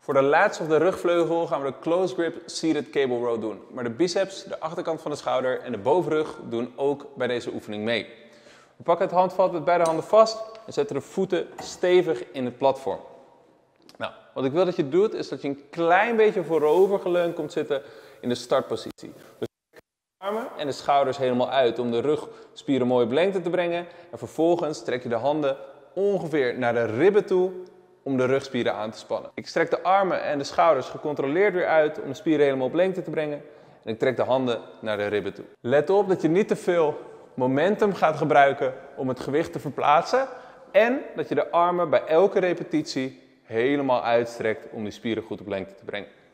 Voor de lats of de rugvleugel gaan we de close grip seated cable row doen. Maar de biceps, de achterkant van de schouder en de bovenrug doen ook bij deze oefening mee. We pakken het handvat met beide handen vast en zetten de voeten stevig in het platform. Nou, wat ik wil dat je doet is dat je een klein beetje voorover geleund komt zitten in de startpositie. Dus trek de armen en de schouders helemaal uit om de rugspieren mooi op lengte te brengen. En vervolgens trek je de handen ongeveer naar de ribben toe om de rugspieren aan te spannen. Ik strek de armen en de schouders gecontroleerd weer uit om de spieren helemaal op lengte te brengen. En ik trek de handen naar de ribben toe. Let op dat je niet te veel momentum gaat gebruiken om het gewicht te verplaatsen. En dat je de armen bij elke repetitie helemaal uitstrekt om die spieren goed op lengte te brengen.